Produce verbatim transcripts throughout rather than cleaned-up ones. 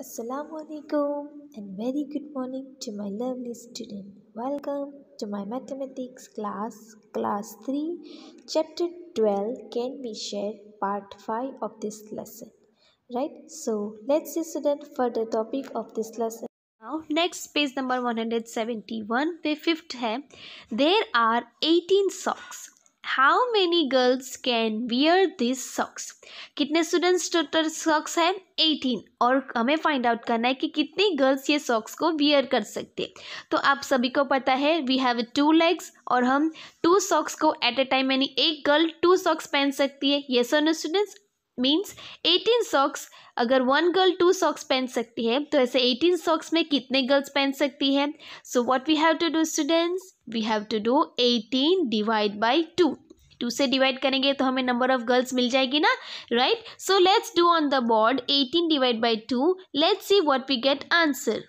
Assalamualaikum and very good morning to my lovely student. Welcome to my mathematics class, class three, chapter twelve can be shared, part five of this lesson. Right? So let's see student for the topic of this lesson. Now next page number one hundred seventy-one पे fifth है there are eighteen socks. How many girls can wear these socks? कितने students total socks है eighteen और हमें find out करना है कि कितनी गर्ल्स ये सॉक्स को वियर कर सकते हैं. तो आप सभी को पता है वी हैव टू लेग्स और हम टू सॉक्स को एट अ टाइम यानी एक गर्ल टू सॉक्स पहन सकती है. यस और no students? Means eighteen socks. अगर वन गर्ल टू सॉक्स पहन सकती है तो ऐसे eighteen सॉक्स में कितने गर्ल्स पहन सकती है? So what we have to do students? We have to do eighteen divide by two. Two से डिवाइड करेंगे तो हमें नंबर ऑफ गर्ल्स मिल जाएगी ना, right? So let's do on the board eighteen divide by two. Let's see what we get answer.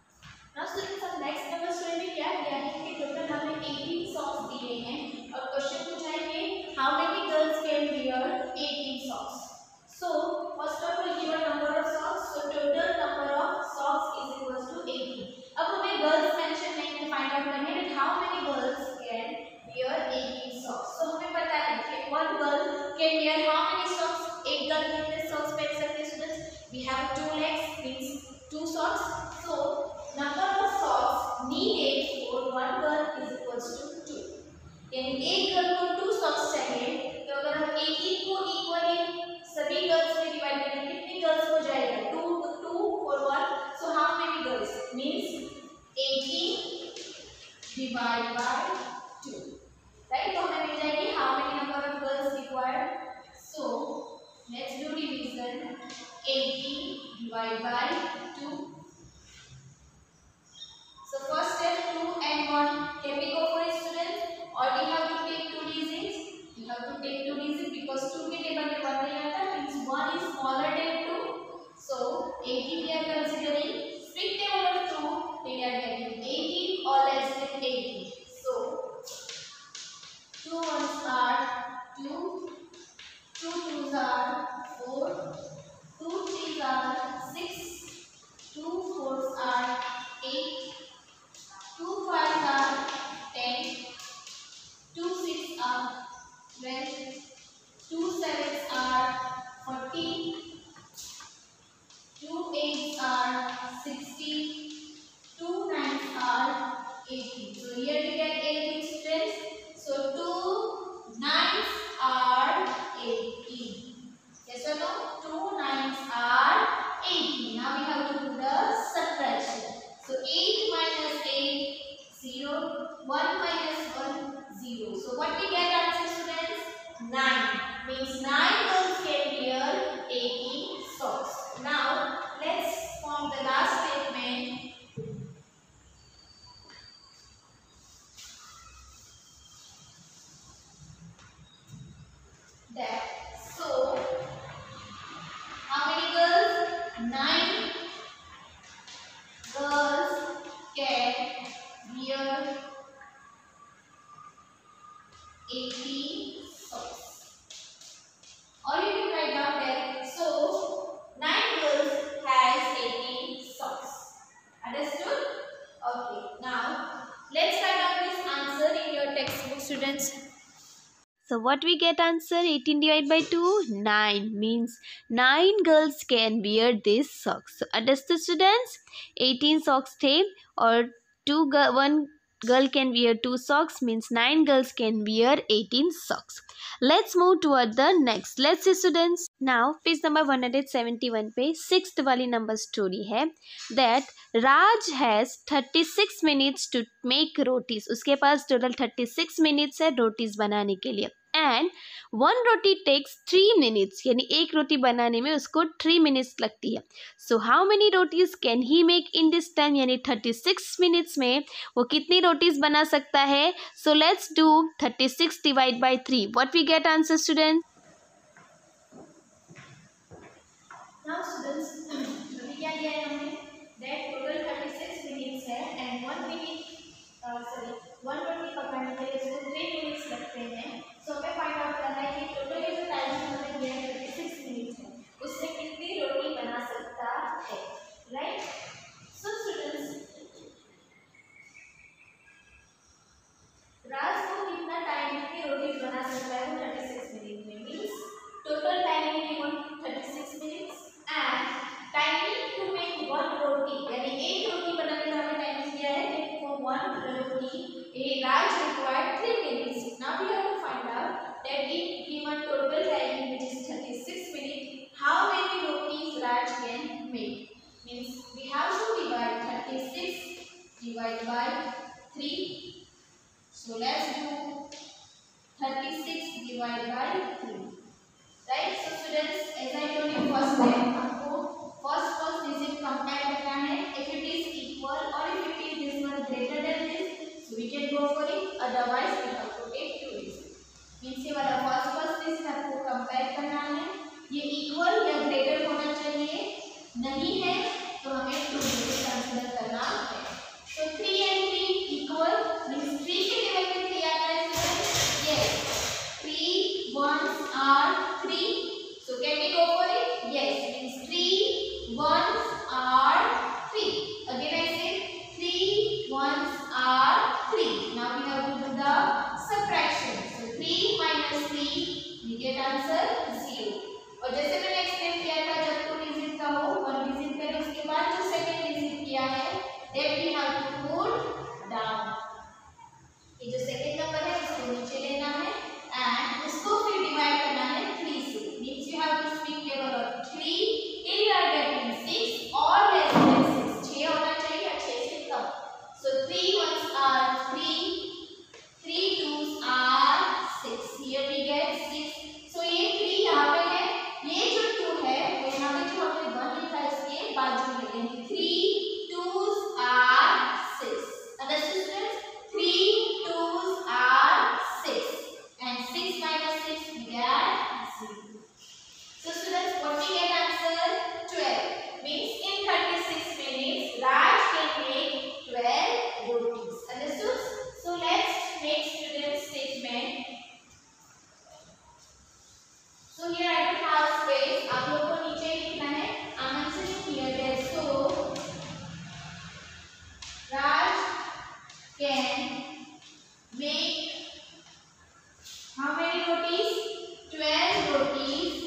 Now students अब next number student में क्या दिया है कि टोटल हमें eighteen सॉक्स दिए हैं और क्वेश्चन पूछा है कि how many girls can wear eighteen socks. So first of all given number of socks, so total number of socks is equals to eighteen. अब हमें गर्ल्स मेंशन नहीं है, फाइंड आउट करना है how many girls can wear eighteen socks. So हमें पता है कि one girl can wear how many socks. एक गर्ल कितने सॉक्स पहन सकती है students? We have two legs means two socks. So number of socks needed for one girl is equals to two. यानी एक गर्ल को टू सॉक्स चाहिए तो अगर हम eighteen को इक्वली सभी गर्ल्स में डिवाइड करें कितनी गर्ल्स हो जाएगा? two two for one. So how many girls? Means eighteen divide by two. Right? तो हमें मिल जाएगी how many number of girls required. So let's do division. eighteen divide by two. So first step two and one. Can we go for it students? Or we have to take two digits? We have to take two digits because two के table में one नहीं आता. Means one is smaller than two. So eighteen we are considering. Strict table of two. We are getting eighteen or less than eighteen. So two ones are two. Two twos are four. Two threes are six. Two fours are eight. Two fives are ten, two six are twelve, two sevens are fourteen, two eights are sixteen, two nines are eighteen. So here we get eighteen students. So two nines are eighteen. Yes or no? Two nines are eighteen. Now we have to do the subtraction. So eight minus eight, zero. one minus one, zero. So what we get answer students? nine. Means nine girls can wear eighteen socks. Now let's form the last statement. That so how many girls? nine girls can wear eighteen socks. Or you can write down that so nine girls has eighteen socks. Understood? Okay. Now let's write down this answer in your textbook students. So what we get answer? eighteen divided by two? nine. Means nine girls can wear these socks. So understood students? eighteen socks थे और two one girl can wear two socks means nine girls can wear eighteen socks. Let's move toward the next. Let's see students. Now page number one hundred seventy-one पे sixth वाली number story है that Raj has thirty-six minutes to make rotis. उसके पास total thirty-six minutes है rotis बनाने के लिए and one roti takes three minutes. यानी एक रोटी बनाने में उसको three minutes लगती है. So how many rotis can he make in this time? यानी thirty-six minutes में वो कितनी रोटीज बना सकता है? So let's do thirty-six divide by three. What we get answer students? Now students अभी क्या दिया है हमने? That total thirty-six minutes है and one minute uh, sorry one रोटी पकाने के लिए इसको three minutes लगते हैं. So हमें फाइंड आउट करना है कि टोटल ये जो टाइम हमें दिया है thirty-six minutes है उसमें कितनी रोटी बना सकता है. one roti, a Raj required three minutes. Now we have to find out that if given total time which is thirty-six minutes, how many rotis Raj can make? Means we have to divide thirty-six divided by three. So let's do thirty-six divided by three. Right? So students, as I told you first step, आपको first first digit compare करना है. If it is equal or if it is this one greater than this, so we can go for it. Otherwise, we have to take two digits. Means ये वाला first first digit आपको compare करना है. ये equal या greater होना चाहिए. नहीं है तो हमें two digit consider करना है. So three and three equal. Means three के लेवल पे three आता है students. Yes. Three ones are three. So can we go for it? Yes. Means three ones are three. Again I say three ones are three. Now we have to do the subtraction. So three minus three, we get answer zero. और जैसे मैंने explain किया था जब two digit का हो one digit करें उसके बाद जो सेकंड डिजिट किया है that we have to put down. ये जो सेकंड नंबर है उसको नीचे लेना है and उसको फिर डिवाइड करना है three से. Means you have to speak level of three greater than six or less than six. छह होना चाहिए या छह से कम. So three ones are three, three twos are six. Here we get six. So ये three यहाँ पे है, ये जो two है वो यहाँ पे जो हमने one लिखा है इसके बाजू में यानी three twos are six. Understood students? Three twos are six. And six minus six we get zero. So students, what we get answer? twelve. Means in thirty-six minutes, Raj can make twelve rotis. Understood? So let's make students statement. So here I don't have space. आप लोग को नीचे ही लिखना है. I'm mentioning here that so Raj can make how many rotis? twelve rotis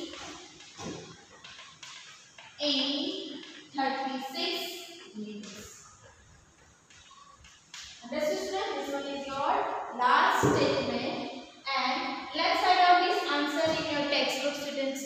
in thirty-six minutes. Understood students? This one is your last statement and let's write out this answer in your textbook students.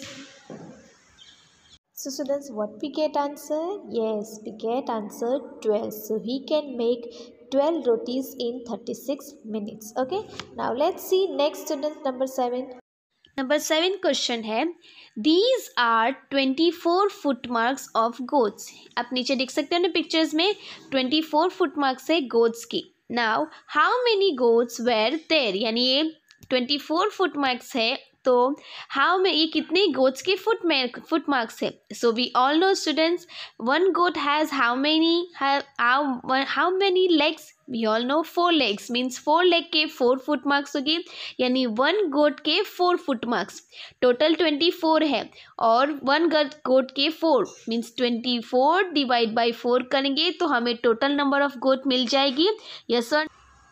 So students, what we get answer? Yes, we get answer twelve. So he can make twelve rotis in thirty-six minutes. Okay. Now let's see next student number seven. Number seven question है these are twenty four foot marks of goats. आप नीचे देख सकते हो ना pictures में twenty four foot marks है goats की. Now how many goats were there, यानी ये ट्वेंटी फोर फुट मार्क्स है तो हाउ में ये कितने गोट्स के फुट फुट मार्क्स है. So we all know students one goat has how many how many legs. We all know four legs. Means four leg के फोर फुट मार्क्स होगी यानी वन गोट के four foot marks. Total twenty four है और one goat के four means twenty four divide by four करेंगे तो हमें टोटल नंबर ऑफ गोट मिल जाएगी. Yes sir.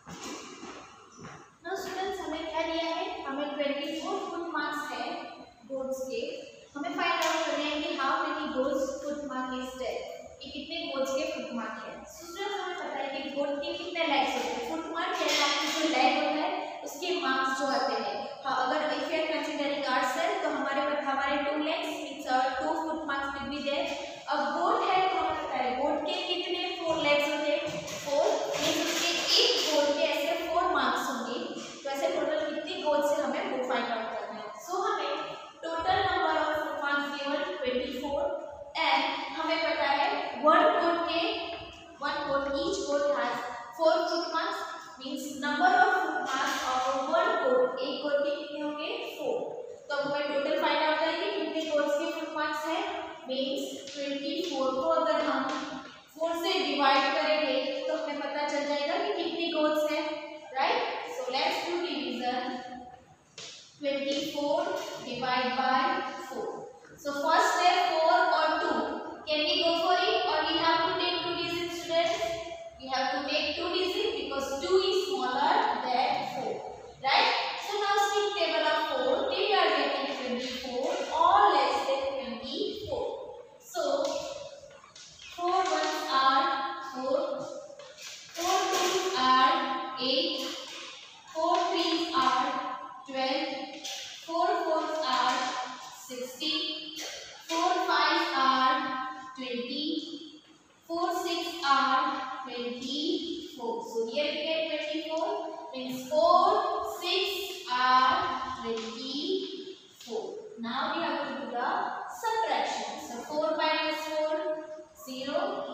Now students हमें क्या दिया है? हमें ट्वेंटी फोर फुट मार्क्स है गोट्स के. हमें फाइंड आउट करना है कि how many goats foot mark is there. कि कितने गोट्स के फुट मार्क है. स्टूडेंट्स हमें पता है कि गोट के कितने लेग्स होते हैं. फुट मार्क यानी आपकी जो लेग होता है उसके मार्क्स जो आते हैं. हाँ, अगर if you are considering ourselves तो हमारे पास हमारे two legs means two foot marks will be there. अब गोट है तो हमें पता है गोट के कितने फोर लेग्स होते हैं. फोर मींस उसके एक गोट के ऐसे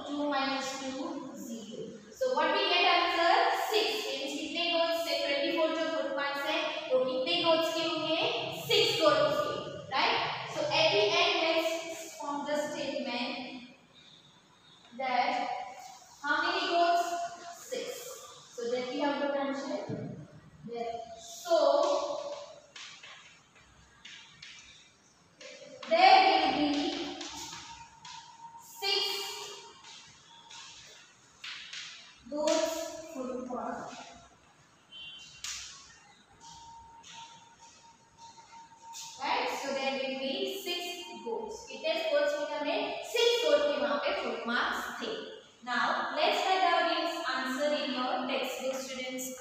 two minus two, zero. So what we get answer six. Means कितने goats से twenty-four जो foot marks है वो कितने goats के होंगे? six goats के, right? So at the end let's form the statement that how many goats? six. So that we have got answer. That so there will be six goats football. Right? So there will be six goats. कितने goats में हमें six goats के वहाँ पे foot marks थे. Now let's write down its answer in your textbook, students.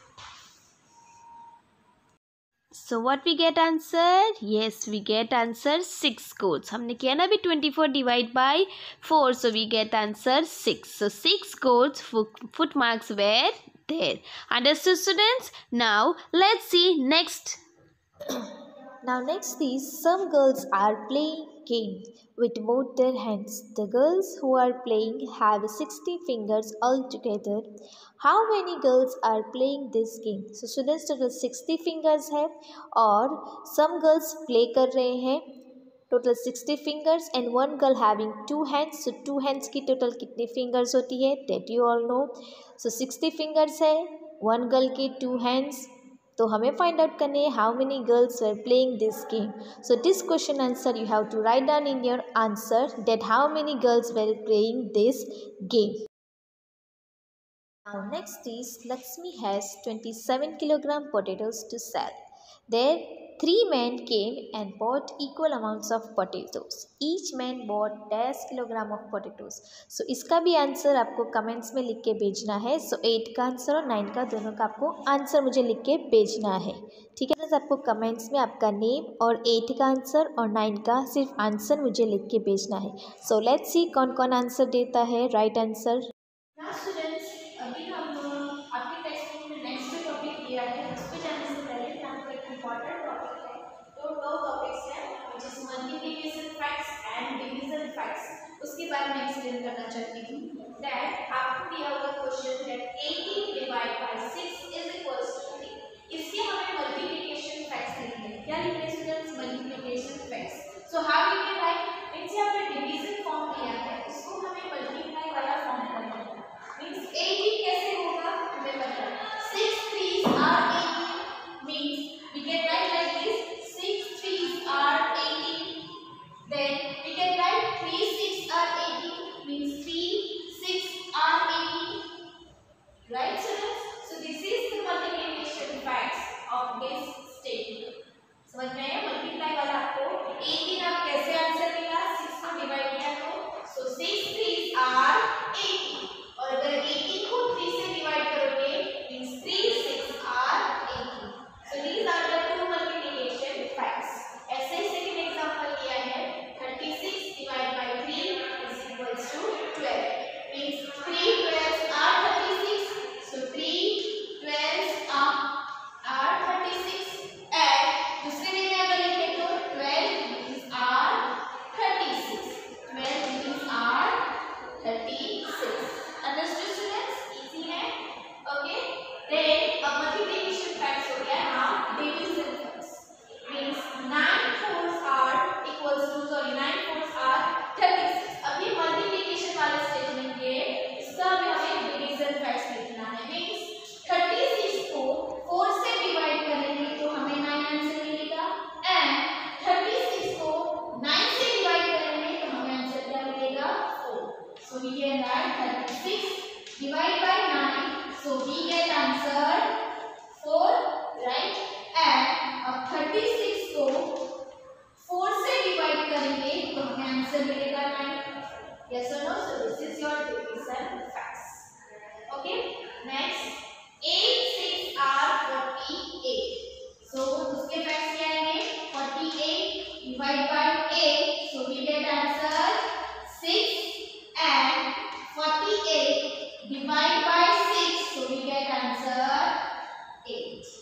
So what we get answer? Yes, we get answer six goats. हमने किया ना अभी twenty-four divide by four, so we get answer six. So six goats foot, foot marks were there. Understood, students? Now let's see next. Now next is some girls are playing game with both their hands. The girls who are playing have sixty fingers altogether. How many girls are playing this game? So students total sixty fingers है और some girls play कर रहे हैं total sixty fingers and one girl having two hands. So two hands की total कितनी fingers होती है that you all know. So sixty fingers है one girl की two hands. तो हमें फाइंड आउट करने हैं how many girls were playing this game. So this question answer you have to write down in your answer that how many girls were playing this game. Now next is Lakshmi has twenty-seven kilogram potatoes to sell. There three men came and bought equal amounts of potatoes. Each man bought ten kilogram of potatoes. So इसका भी answer आपको comments में लिख के भेजना है. So so, eight का answer और नाइन का दोनों का आपको आंसर मुझे लिख के भेजना है. ठीक है, तो आपको कमेंट्स में आपका नेम और एट का आंसर और नाइन का सिर्फ आंसर मुझे लिख के भेजना है. सो लेट्स सी कौन कौन आंसर देता है राइट आंसर. Now students, अभी हम आपके टेक्स्ट बुक में नेक्स्ट टॉपिक दिया है. उस पे जाने से पहले मैं आपको एक इम्पोर्टेंट टॉपिक है, तो दो टॉपिक्स हैं which is multiplication facts and division facts. उसके बारे में एक्सप्लेन करना चाहती हूँ. That आपको दिया हुआ question that eighteen divided by six is equals to three. इसके हमें multiplication facts लिखने हैं. क्या लिखने हैं students? Multiplication facts. So how we can write? इनसे हमने division फॉर्म लिया है, उसको हमें multiply वाला फॉर्म करना है. Means eighteen कैसे होगा हमें पता है. Six threes are eighteen. Means we can write like this. Six threes are eighteen. Then we can write three six are eighteen. Means three six are eighteen. Right, students? So this is the multiplication facts of this statement. समझ में आया? Multiply वाला आपको eighteen आप कैसे answer मिला? six को divide किया तो so six threes are eighteen. और अगर eighteen को three से डिवाइड करोगे means three six are eighteen. So these are the two multiplication facts. ऐसे सेकंड एग्जांपल लिया है thirty-six divided by three is equals to twelve. Means three twelves are thirty-six. So three twelves are are thirty-six. And दूसरे वे में अगर लिखे तो twelve these are thirty-six. twelve these are thirty-six. Understood students? Easy है? Okay. Then अब multiplication facts हो गया. Now division facts. Means nine fours are equals to sorry nine fours are thirty-six. अभी multiplication वाले statement के इसका भी हमें division facts लिखना है. Means thirty-six को four से divide करेंगे तो हमें nine आंसर मिलेगा. And thirty-six को nine से divide करेंगे तो हमें आंसर क्या मिलेगा? four. So we can write thirty-six divided by nine. So we get answer four, right? And अब thirty-six को four से divide करेंगे तो हमें आंसर मिलेगा nine. Yes or no? So this is your division facts. Okay. Next, eight six are forty-eight. So उसके facts क्या आएंगे? forty-eight divided by eight. So we get answer six and forty-eight divided by six. So we get answer eight.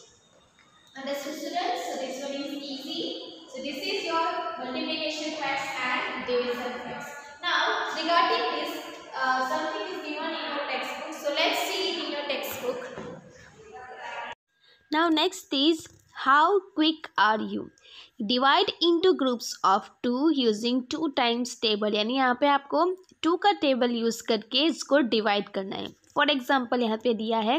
Now next is how quick are you. Divide into groups of two using two times table, यानी यहाँ पे आपको to का table use करके इसको divide करना है. For example यहाँ पे दिया है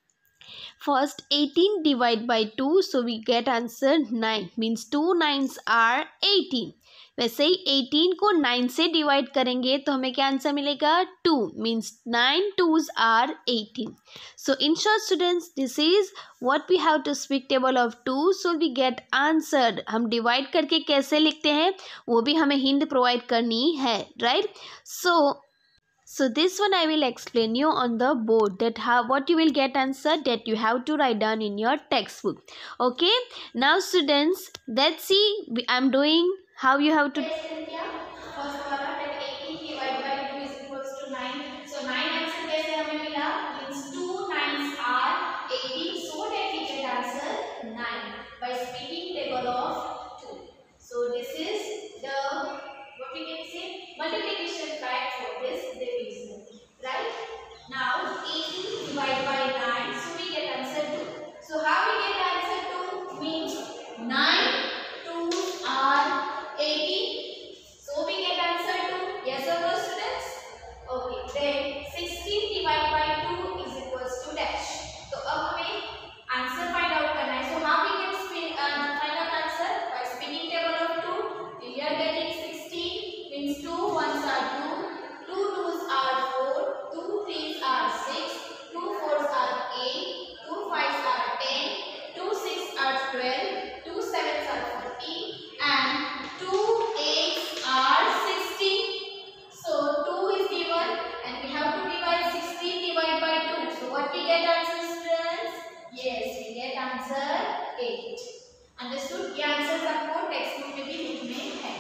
first eighteen divide by two, so we get answer nine, means two nines are eighteen. वैसे ही eighteen को nine से डिवाइड करेंगे तो हमें क्या आंसर मिलेगा two, means nine twos are eighteen. So in short students, this is what we have to speak table of two, so we get answered. हम डिवाइड करके कैसे लिखते हैं वो भी हमें हिंट प्रोवाइड करनी है, right? So So this one I will explain you on the board, that how what you will get answer that you have to write down in your textbook. Okay, now students, let's see, I am doing how you have to. Yes, Cynthia. First वाला that eighteen divided by two is equals to nine. So nine answer कैसे हमें मिला? Means two nines are eighteen. So that we get answer nine by speaking table of two. So this is the what we can say multiplication fact for this division. Right? Now eighteen divided by nine. So we get answer two. So how we get answer two? Means nine twos are eighteen. So we get answer two. Yes or no students? Okay. Then sixteen divided by two is equals to dash. तो अब हमें answer find out करना है. So how we can spin uh, find out answer? By spinning table of two. We are getting sixteen means two ones are two, two twos are four, two threes are six, two fours are eight, two fives are ten, two sixes are twelve, two sevens are fourteen, and two eights are sixteen. So two is given and we have to divide sixteen divided by two. So what we get answer students? Yes, we get answer eight. Understood? ये answer आपको text में भी लिखने हैं.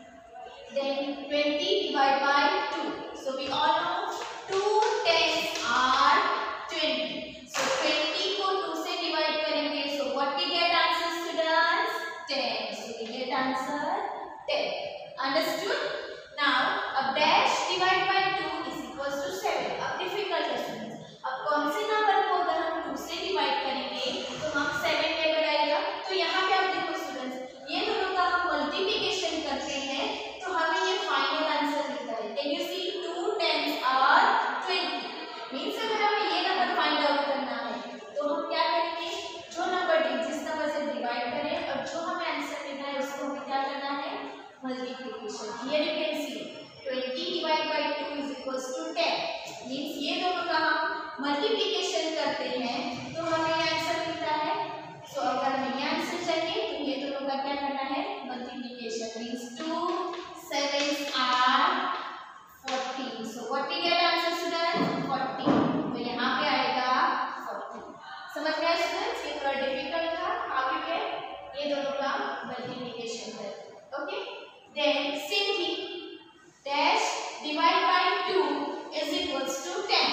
Then twenty divided by two. So we all know two tens are twenty. So twenty को two से divide करेंगे. So what we get answer students? ten. So we get answer ten. Understood? Now a dash divided by two is equals to seven. अब difficult है students. अब कौन से number को अगर हम two से divide करेंगे तो हम seven टेबल आएगा. तो यहाँ पे आप देखो students, ये दोनों का हम multiplication करते हैं तो हमें ये फाइनल आंसर मिलता है. Can you see two tens are twenty. Means अगर हमें ये नंबर फाइंड आउट करना है तो हम क्या करेंगे, जो नंबर जिस नंबर से डिवाइड करें और जो हमें आंसर मिलना है उसको हमें क्या करना है, multiplication. Here you can see twenty divided by two is equals to ten. Means ये दोनों का हम मल्टीप्लिकेशन करते हैं तो हमें ये आंसर मिलता है. सो so, अगर हमें ये आंसर चाहिए तो ये दोनों का क्या करना है, multiplication. Means two sevens are fourteen. So what we get answer students? fourteen. तो यहाँ पे आएगा fourteen. समझ गए students? ये थोड़ा डिफिकल्ट था. How you get ये दोनों का मल्टीप्लिकेशन है. Okay. Then same thing. Dash divide by two is equals to ten.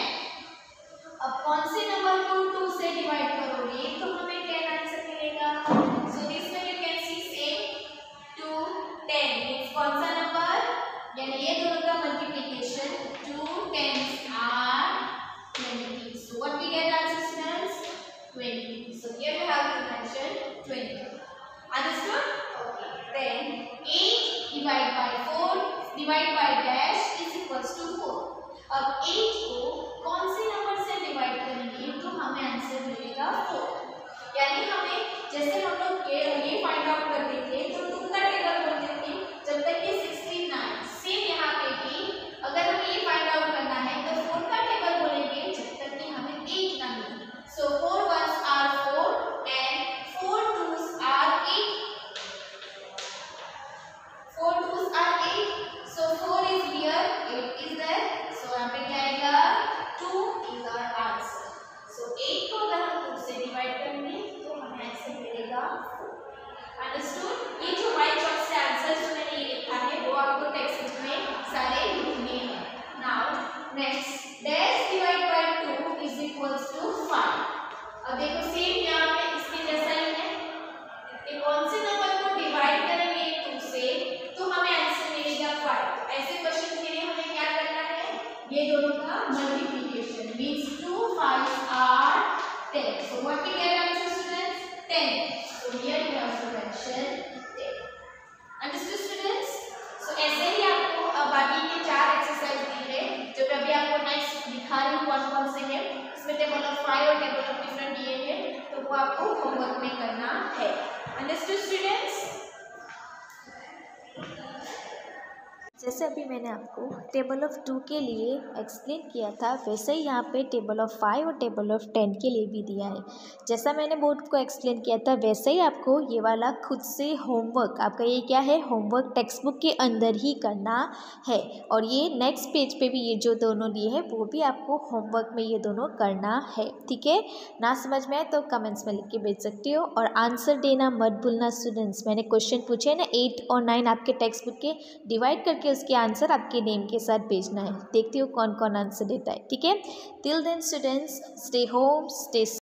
अब कौन से नंबर को two से डिवाइड करोगे तो हमें ten आंसर मिलेगा. So this way you can see same two ten means कौन सा नंबर, यानी ये दोनों का multiplication. two tens are twenty. So what we get answer students? twenty. So here you have to mention twenty. Understood? Okay. Then eight divided by four divided by dash is equals to four. अब eight को कौन से number से divide करेंगे तो हमें answer मिलेगा four. यानी हमें जैसे हम लोग ये फाइंड आउट करते थे तो टू का टेबल बोलते थे जब तक कि सिक्सटी नाइन. सेम यहाँ पे भी अगर हमें ये फाइंड आउट करना है तो फोर का टेबल बोलेंगे जब तक कि हमें eight ना मिले. सो four ones are four and four twos are eight. four twos are eight. So four is here, eight is there. So यहाँ पे क्या आएगा, two is our answer. So eight को अगर हम two से डिवाइड करेंगे तो हमें आंसर मिलेगा four. Understood? ये जो व्हाइट चॉक से आंसर जो मैंने ये लिखा है वो आपको टेक्स्ट बुक में सारे लिखने हैं. Now next dash divided by two is equals to five. अब देखो सेम यहाँ पे इसके जैसा ही है. ये कौन से नंबर को डिवाइड करेंगे two से तो हमें आंसर मिलेगा five. ऐसे क्वेश्चन के लिए हमें क्या करना है, ये दोनों का multiplication. Means two fives are ten. So what we get answer students? ten. So here you have to mention ten. Understood students? So ऐसे ही आपको बाकी के चार एक्सरसाइज दी है जो मैं अभी आपको नेक्स्ट दिखा रही हूँ कौन कौन से हैं। इसमें टेबल ऑफ फाइव और टेबल ऑफ डिफरेंट दिए हैं तो वो आपको होमवर्क में करना है। Understood students? जैसे अभी मैंने आपको टेबल ऑफ टू के लिए एक्सप्लेन किया था वैसे ही यहाँ पे टेबल ऑफ फाइव और टेबल ऑफ टेन के लिए भी दिया है। जैसा मैंने बोर्ड को एक्सप्लेन किया था वैसे ही आपको ये वाला खुद से होमवर्क, आपका ये क्या है होमवर्क टेक्स्ट बुक के अंदर ही करना है। और ये नेक्स्ट पेज पे भी ये जो दोनों दिए हैं वो भी आपको होमवर्क में ये दोनों करना है। ठीक है, ना समझ में आए तो कमेंट्स में लिख के भेज सकते हो और आंसर देना मत भूलना स्टूडेंट्स। मैंने क्वेश्चन पूछे ना एट और नाइन आपके टेक्स्ट बुक के, डिवाइड करके उसके आंसर आपके नेम के साथ भेजना है। देखती हो कौन कौन आंसर देता है। ठीक है, till then students stay home stay